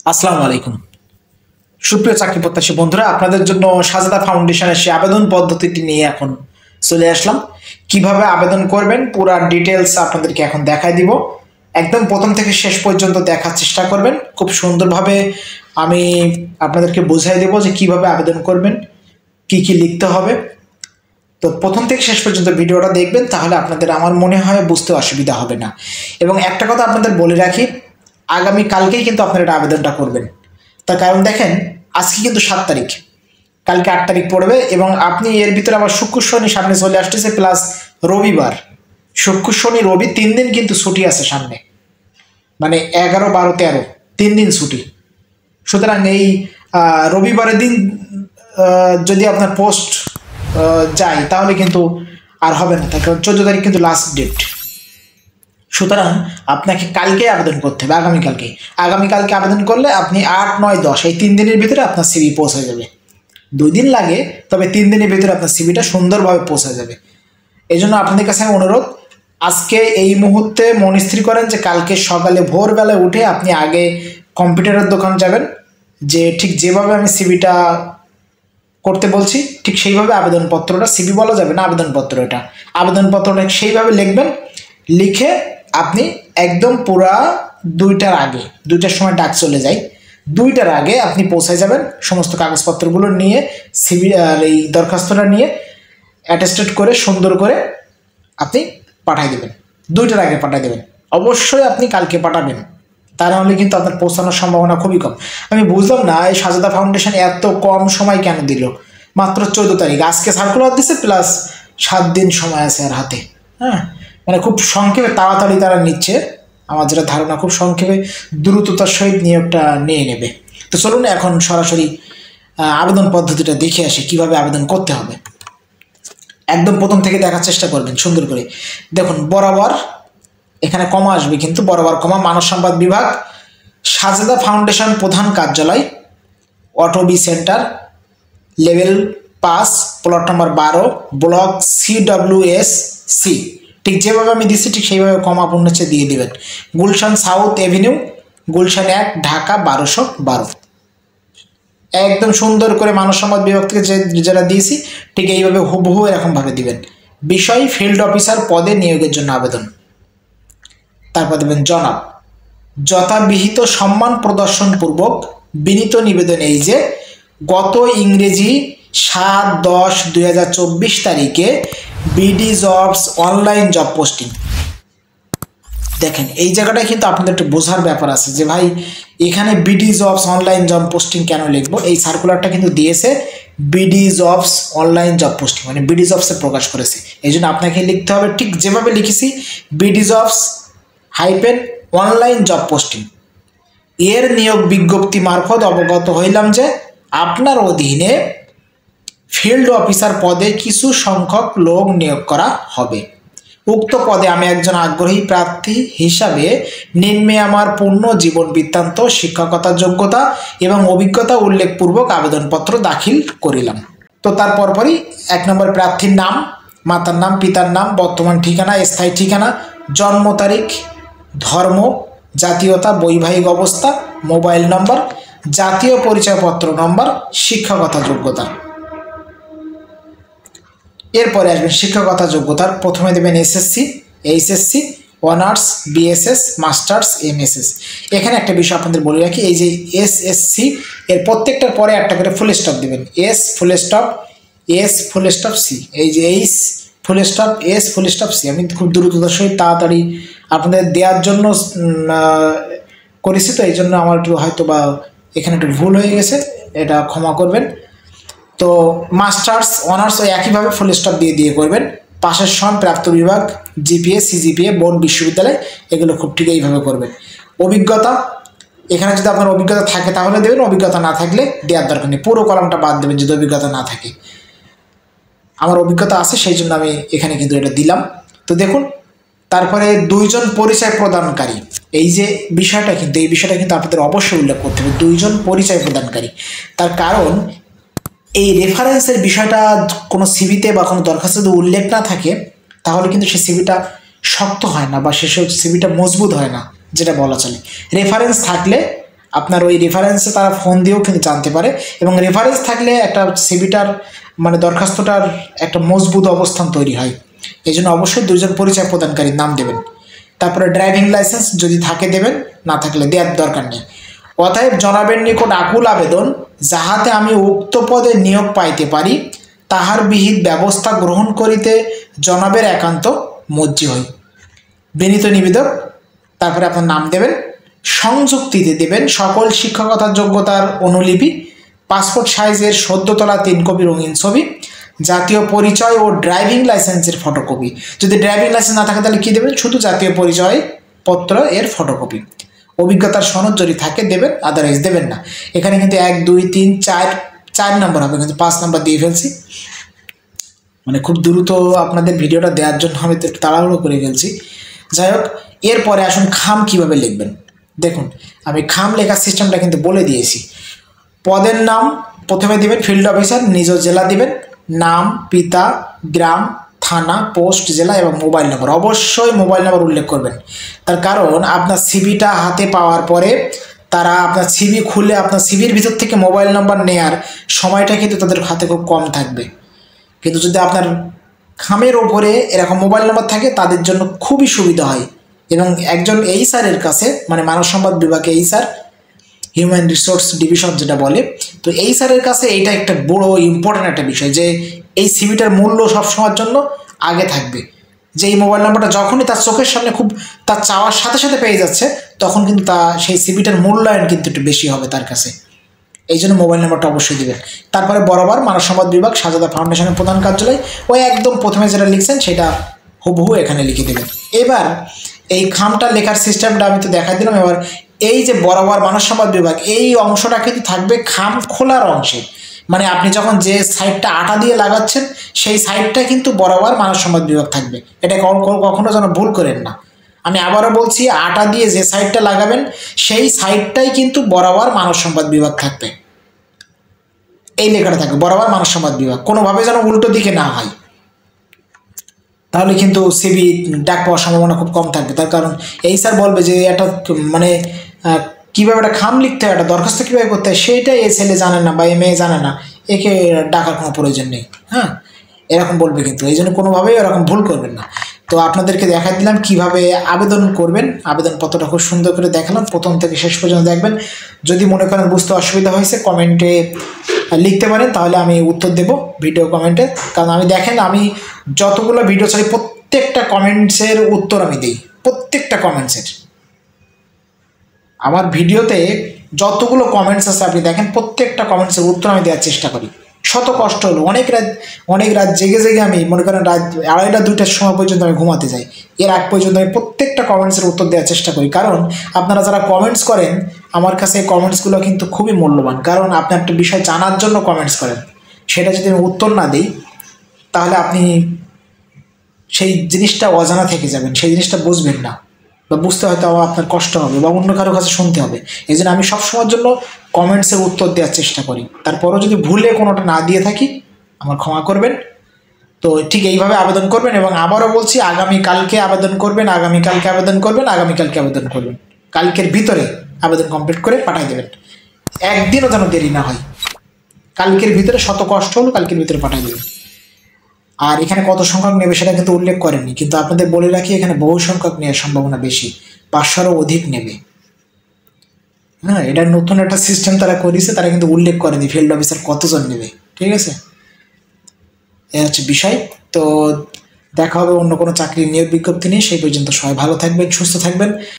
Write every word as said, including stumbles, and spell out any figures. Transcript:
আসসালামু আলাইকুম সুপ্রিয় চাকরি প্রত্যাশী বন্ধুরা, আপনাদের জন্য সাজেদা ফাউন্ডেশনের সেই আবেদন পদ্ধতিটি নিয়ে এখন চলে আসলাম। কিভাবে আবেদন করবেন পুরো ডিটেলস আপনাদেরকে এখন দেখাই দিব। একদম প্রথম থেকে শেষ পর্যন্ত দেখার চেষ্টা করবেন। খুব সুন্দরভাবে আমি আপনাদেরকে বুঝাই দেব যে কিভাবে আবেদন করবেন, কি কি লিখতে হবে। তো প্রথম থেকে শেষ পর্যন্ত ভিডিওটা দেখবেন, তাহলে আপনাদের আমার মনে হয় বুঝতে অসুবিধা হবে না। এবং একটা কথা আপনাদের বলে রাখি, আগামী কালকেই কিন্তু আপনারা এটা আবেদনটা করবেন। তার কারণ দেখেন, আজকে কিন্তু সাত তারিখ, কালকে আট তারিখ পড়বে এবং আপনি এর ভিতরে আবার শুক্র শনি সামনে চলে আসতেছে, প্লাস রবিবার। শুক্র শনি রবি তিন দিন কিন্তু ছুটি আছে সামনে, মানে এগারো বারো তেরো তিন দিন ছুটি। সুতরাং এই রবিবারের দিন যদি আপনার পোস্ট যায় তাহলে কিন্তু আর হবে না, তার কারণ চোদ্দ তারিখ কিন্তু লাস্ট ডেট। সুতরাং আপনাকে কালকে আবেদন করতে হবে, আগামীকালকে আগামীকালকে আবেদন করলে আপনি আট নয় দশ এই তিন দিনের ভিতরে আপনার সিভি পৌঁছে যাবে। দুই দিন লাগে, তবে তিন দিনের ভিতরে আপনার সিভিটা সুন্দরভাবে পৌঁছে যাবে। এই জন্য আপনাদের কাছে অনুরোধ, আজকে এই মুহূর্তে মন স্থির করেন যে কালকে সকালে ভোরবেলায় উঠে আপনি আগে কম্পিউটারের দোকান যাবেন, যে ঠিক যেভাবে আমি সিভিটা করতে বলছি ঠিক সেইভাবে আবেদনপত্রটা, সিভি বলা যাবে না, আবেদনপত্র, এটা আবেদনপত্রটা সেইভাবে লিখবেন। লিখে আপনি একদম পুরা দুইটার আগে, দুইটার সময় ডাক চলে যায়, দুইটার আগে আপনি পৌঁছায় যাবেন। সমস্ত কাগজপত্রগুলো নিয়ে সিভি আর এই দরখাস্তটা নিয়ে অ্যাটেস্টেড করে সুন্দর করে আপনি পাঠিয়ে দেবেন, দুইটার আগে পাঠিয়ে দেবেন। অবশ্যই আপনি কালকে পাঠাবেন, তা নাহলে কিন্তু আপনার পৌঁছানোর সম্ভাবনা খুবই কম। আমি বুঝলাম না এই সাজেদা ফাউন্ডেশন এত কম সময় কেন দিল, মাত্র চোদ্দো তারিখ, আজকে সার্কুলার দিছে, প্লাস সাত দিন সময় আছে আর হাতে। হ্যাঁ, মানে খুব সংক্ষেপে তাড়াতাড়ি তারা নিচ্ছে, আমার যেটা ধারণা খুব সংক্ষেপে দ্রুততার সহিত নিয়োগটা নিয়ে নেবে। তো চলুন এখন সরাসরি আবেদন পদ্ধতিটা দেখে আসি কিভাবে আবেদন করতে হবে। একদম প্রথম থেকে দেখার চেষ্টা করবেন সুন্দর করে। দেখুন বরাবর এখানে কমা আসবে, কিন্তু বরাবর কমা, মানব সম্পদ বিভাগ, সাজেদা ফাউন্ডেশন প্রধান কার্যালয়, অটো বি সেন্টার, লেভেল পাঁচ, প্লট নম্বর বারো, block C W S C. ঠিক যেভাবে আমি দিচ্ছি ঠিক সেইভাবে কমা পূর্ণচ্ছে দিয়ে দেবেন। গুলশান সাউথ এভিনিউ, গুলশান এক, ঢাকা বারোশো বারো। একদম সুন্দর করে মানব সম্পদ বিভাগ থেকে যে যেটা দিয়েছি ঠিক এইভাবে হুবহু এরকমভাবে দিবেন। বিষয় ফিল্ড অফিসার পদে নিয়োগের জন্য আবেদন। তারপর দেবেন জনাব, যথাবিহিত সম্মান প্রদর্শনপূর্বক বিনীত নিবেদন এই যে গত ইংরেজি সাত দশ দুই হাজার চব্বিশ তারিখে BD jobs online job posting. দেখেন এই জায়গাটায় কিন্তু আপনাদের একটু বোঝার ব্যাপার আছে যে ভাই এখানে BD jobs online job posting কেন লিখবো। এই সার্কুলারটা কিন্তু দিয়েছে BD jobs online job posting, মানে বিডি জবসে প্রকাশ করেছে। এই জন্য আপনাকে লিখতে হবে ঠিক যেভাবে লিখেছি, BD jobs hyphen online job posting. এর নিয়োগ বিজ্ঞপ্তি মারফত অবগত হইলাম যে আপনার অধীনে ফিল্ড অফিসার পদে কিছু সংখ্যক লোক নিয়োগ করা হবে। উক্ত পদে আমি একজন আগ্রহী প্রার্থী হিসাবে নিম্নে আমার পূর্ণ জীবন বৃত্তান্ত, শিক্ষকতার যোগ্যতা এবং অভিজ্ঞতা উল্লেখপূর্বক আবেদনপত্র দাখিল করিলাম। তো তার পরপরই এক নম্বর প্রার্থীর নাম, মাতার নাম, পিতার নাম, বর্তমান ঠিকানা, স্থায়ী ঠিকানা, জন্ম তারিখ, ধর্ম, জাতীয়তা, বৈবাহিক অবস্থা, মোবাইল নম্বর, জাতীয় পরিচয়পত্র নম্বর, শিক্ষকতা যোগ্যতা। এরপরে আসবেন শিক্ষকতা যোগ্যতার, প্রথমে দেবেন SSC, HSC, honours, BSS, masters, MSS. এখানে একটা বিষয় আপনাদের বলে রাখি, এই যে এসএসসি এর প্রত্যেকটার পরে একটা করে ফুল স্টপ দেবেন। S full stop, S full stop, C. এই যে H full stop, S full stop, C. আমি খুব দ্রুততার সহিত তাড়াতাড়ি আপনাদের দেওয়ার জন্য করেছি, তো এই জন্য আমার একটু হয়তো বা এখানে একটু ভুল হয়ে গেছে, এটা ক্ষমা করবেন। তো মাস্টার্স, অনার্স ওই একইভাবে ফুল স্টপ দিয়ে দিয়ে করবেন। পাশের সন, প্রাপ্ত বিভাগ, জিপিএ, সিজিপিএ, বোর্ড, বিশ্ববিদ্যালয়, এগুলো খুব ঠিক এইভাবে করবেন। অভিজ্ঞতা, এখানে যদি আপনার অভিজ্ঞতা থাকে তাহলে দেবেন, অভিজ্ঞতা না থাকলে দেওয়ার দরকার নেই, পুরো কলামটা বাদ দেবেন যদি অভিজ্ঞতা না থাকে। আমার অভিজ্ঞতা আছে সেই জন্য আমি এখানে কিন্তু এটা দিলাম। তো দেখুন তারপরে দুইজন পরিচয় প্রদানকারী, এই যে বিষয়টা কিন্তু এই বিষয়টা কিন্তু আপনাদের অবশ্যই উল্লেখ করতে হবে, দুইজন পরিচয় প্রদানকারী। তার কারণ এই রেফারেন্সের বিষয়টা কোনো সিভিতে বা কোনো দরখাস্তে উল্লেখ না থাকে তাহলে কিন্তু সেই সিভিটা শক্ত হয় না বা সেসব সিভিটা মজবুত হয় না, যেটা বলা চলে। রেফারেন্স থাকলে আপনার ওই রেফারেন্সে তারা ফোন দিয়েও কিন্তু জানতে পারে, এবং রেফারেন্স থাকলে একটা সিভিটার মানে দরখাস্তটার একটা মজবুত অবস্থান তৈরি হয়। এই জন্য অবশ্যই দুজন পরিচয় প্রদানকারীর নাম দেবেন। তারপরে ড্রাইভিং লাইসেন্স যদি থাকে দেবেন, না থাকলে দেওয়ার দরকার নেই। অতএব জনাবের নিকট আকুল আবেদন, যাহাতে আমি উক্ত পদে নিয়োগ পাইতে পারি, তাহার বিহিত ব্যবস্থা গ্রহণ করিতে জনাবের একান্ত মজ্জি হই। বিনীত নিবেদক। তারপরে আপনার নাম দেবেন, সংযুক্তিতে দেবেন সকল শিক্ষকতার যোগ্যতার অনুলিপি, পাসপোর্ট সাইজের সদ্য তোলা তিন কপি রঙিন ছবি, জাতীয় পরিচয় ও ড্রাইভিং লাইসেন্সের ফটোকপি। যদি ড্রাইভিং লাইসেন্স না থাকে তাহলে কী দেবেন, শুধু জাতীয় পরিচয় পত্র এর ফটোকপি। অভিজ্ঞতার সনদ যদি থাকে দেবেন, আদারওয়াইজ দেবেন না। এখানে কিন্তু এক দুই তিন চার চার নম্বর হবে, কিন্তু পাঁচ নম্বর দিয়ে ফেলছি, মানে খুব দ্রুত আপনাদের ভিডিওটা দেওয়ার জন্য আমি তো একটু তাড়াহুড়ো করে ফেলছি। যাই হোক, এরপরে আসুন খাম কিভাবে লিখবেন। দেখুন, আমি খাম লেখার সিস্টেমটা কিন্তু বলে দিয়েছি। পদের নাম প্রথমে দিবেন, ফিল্ড অফিসার, নিজ জেলা দিবেন, নাম, পিতা, গ্রাম, থানা, পোস্ট, জেলা এবং মোবাইল নম্বর। অবশ্যই মোবাইল নম্বর উল্লেখ করবেন, তার কারণ আপনার সিভিটা হাতে পাওয়ার পরে তারা আপনার সিভি খুলে আপনার সিভির ভিতর থেকে মোবাইল নম্বর নেয়ার সময়টা কিন্তু তাদের হাতে খুব কম থাকবে। কিন্তু যদি আপনার খামের ওপরে এরকম মোবাইল নম্বর থাকে তাদের জন্য খুবই সুবিধা হয়। এবং একজন এই স্যারের কাছে, মানে মানব সম্পদ বিভাগে এই স্যার, হিউম্যান রিসোর্স ডিভিশন যেটা বলে, তো এই স্যারের কাছে এইটা একটা বড় ইম্পর্ট্যান্ট একটা বিষয় যে এই সিভিটার মূল্য সবসময়ের জন্য আগে থাকবে। যে এই মোবাইল নাম্বারটা যখনই তার চোখের সামনে খুব তার চাওয়ার সাথে সাথে পেয়ে যাচ্ছে, তখন কিন্তু তা সেই সিভিটার মূল্যায়ন কিন্তু একটু বেশি হবে তার কাছে। এই জন্য মোবাইল নাম্বারটা অবশ্যই দেবেন। তারপরে বরাবর মানব সম্পদ বিভাগ, সাজাদা ফাউন্ডেশনের প্রধান কার্যালয়, ওই একদম প্রথমে যেটা লিখছেন সেটা হুবহু এখানে লিখে দেবেন। এবার এই খামটা লেখার সিস্টেমটা আমি তো দেখাই দিলাম। এবার এই যে বরাবর মানব সম্পদ বিভাগ, এই অংশটা কিন্তু থাকবে খাম খোলার অংশে, মানে আপনি যখন যে সাইডটা আটা দিয়ে লাগাচ্ছেন সেই সাইডটা কিন্তু বরাবর মানব সম্পদ বিভাগ থাকবে। এটা কখনো যেন ভুল করেন না। আমি আবারও বলছি, আটা দিয়ে যে সাইডটা লাগাবেন সেই সাইডটাই কিন্তু বরাবর মানব সম্পদ বিভাগ থাকবে। এই লেখাটা থাকবে বরাবর মানব সম্পদ বিভাগ, কোনোভাবে যেন উল্টো দিকে না হয়, তাহলে কিন্তু সিভি ডাক পাওয়ার সম্ভাবনা খুব কম থাকবে। তার কারণ এই স্যার বলবে যে একটা মানে কীভাবে একটা খাম লিখতে হয়, একটা দরখাস্ত কীভাবে করতে হয়, সেইটাই এই ছেলে জানে না বা এ মেয়ে জানে না, একে ডাকার কোনো প্রয়োজন নেই। হ্যাঁ, এরকম বলবে, কিন্তু এই জন্য কোনোভাবেই এরকম ভুল করবেন না। তো আপনাদেরকে দেখা দিলাম কিভাবে আবেদন করবেন। আবেদনপত্রটা খুব সুন্দর করে দেখালাম, প্রথম থেকে শেষ পর্যন্ত দেখবেন। যদি মনে করেন বুঝতে অসুবিধা হয়েছে কমেন্টে লিখতে পারেন, তাহলে আমি উত্তর দেব ভিডিও কমেন্টে। কারণ আমি দেখেন আমি যতগুলো ভিডিও ছাড়ি প্রত্যেকটা কমেন্টসের উত্তর আমি দিই, প্রত্যেকটা কমেন্টসের। আমার ভিডিওতে যতগুলো কমেন্টস আছে আপনি দেখেন, প্রত্যেকটা কমেন্টসের উত্তর আমি দেওয়ার চেষ্টা করি। শত কষ্ট হলো, অনেক রাত অনেক রাত জেগে জেগে আমি মনে করেন রাত আড়াইটা দুইটার সময় পর্যন্ত আমি ঘুমাতে যাই, এর আগ পর্যন্ত আমি প্রত্যেকটা কমেন্টসের উত্তর দেওয়ার চেষ্টা করি। কারণ আপনারা যারা কমেন্টস করেন আমার কাছে এই কমেন্টসগুলো কিন্তু খুবই মূল্যবান। কারণ আপনি একটা বিষয় জানার জন্য কমেন্টস করেন, সেটা যদি আমি উত্তর না দিই তাহলে আপনি সেই জিনিসটা অজানা থেকে যাবেন, সেই জিনিসটা বুঝবেন না, বা বুঝতে হয়তো আপনার কষ্ট হবে বা অন্য কারো কাছে শুনতে হবে। এই জন্য আমি সবসময়ের জন্য কমেন্টসের উত্তর দেওয়ার চেষ্টা করি। তারপরও যদি ভুলে কোনোটা না দিয়ে থাকি আমার ক্ষমা করবেন। তো ঠিক এইভাবে আবেদন করবেন। এবং আবারও বলছি, আগামীকালকে আবেদন করবেন, আগামীকালকে আবেদন করবেন, আগামীকালকে আবেদন করবেন। কালকের ভিতরে আবেদন কমপ্লিট করে পাঠিয়ে দেবেন, একদিনও যেন দেরি না হয়। কালকের ভিতরে, শত কষ্ট হলো, কালকের ভিতরে পাঠিয়ে দেবেন। আর এখানে কত সংখ্যক নেবে সেটা কিন্তু উল্লেখ করেননি, কিন্তু আপনাদের বলে রাখি এখানে বহু সংখ্যক নেওয়ার সম্ভাবনা বেশি, পাঁচশোরও অধিক নেবে। হ্যাঁ, এটা নতুন একটা সিস্টেম তারা করেছে, তারা কিন্তু উল্লেখ করেনি ফিল্ড অফিসার কতজন নেবে। ঠিক আছে, এ হচ্ছে বিষয়। তো দেখা হবে অন্য কোনো চাকরির নিয়োগ বিজ্ঞপ্তি নিয়ে। সেই পর্যন্ত সবাই ভালো থাকবেন, সুস্থ থাকবেন।